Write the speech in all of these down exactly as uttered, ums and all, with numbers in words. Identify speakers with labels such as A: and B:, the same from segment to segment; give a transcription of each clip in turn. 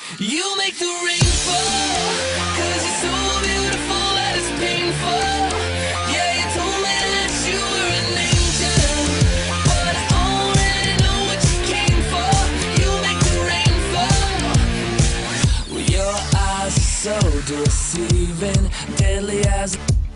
A: You make the rain fall, cause you're so beautiful that it's painful. Yeah, you told me that you were an angel, but I already know what you came for. You make the rain fall. Well, your eyes are so deceiving, deadly as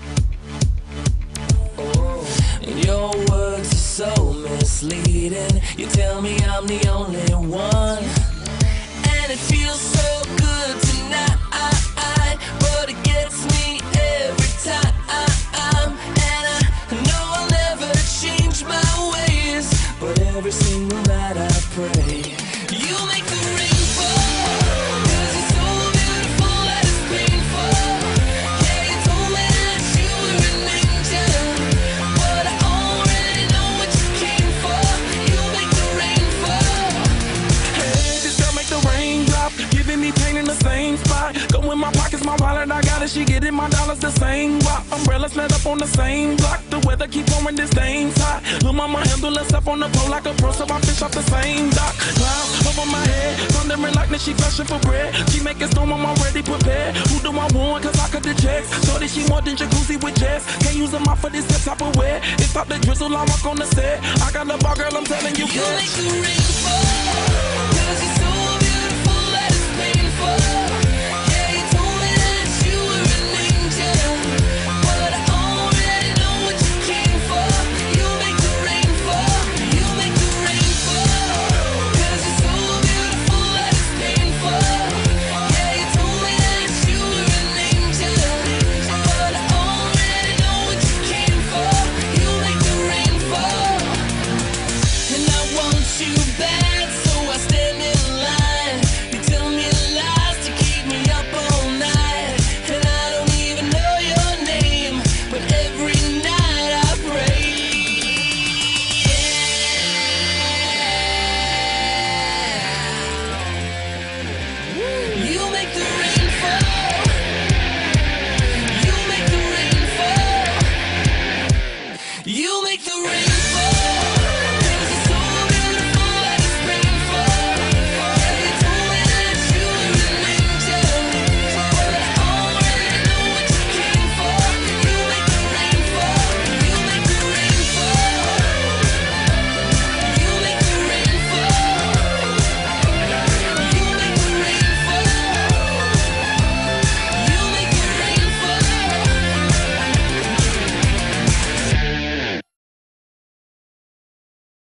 A: oh, and your words are so misleading. You tell me I'm the only one, and it feels so good tonight, but it gets me every time. And I know I'll never change my ways, but every single night I pray. You make the rain fall, cause you're so beautiful that it's painful. Yeah, you told me that you were an angel, but I already know what you came for. You make the rain fall.
B: Hey, this girl make the rain drop, giving me pain in the same spot. Go in my pockets, my wallet, I got it. She getting my dollars the same rock. Umbrella set up on the same block. The weather keep pouring, this thing's hot. Look, mama handle herself on the pole like a pro, so I fish off the same dock. Clouds over my head, thundering like that she flashing for bread. She making storm, I'm already prepared. Who do I want? Cause I cut the checks. Shorty, she more than jacuzzi with jets. Can't use them out for this type of wear. It's stop the drizzle, I walk on the set. I got the bar, girl, I'm telling you.
A: You make the rain fall.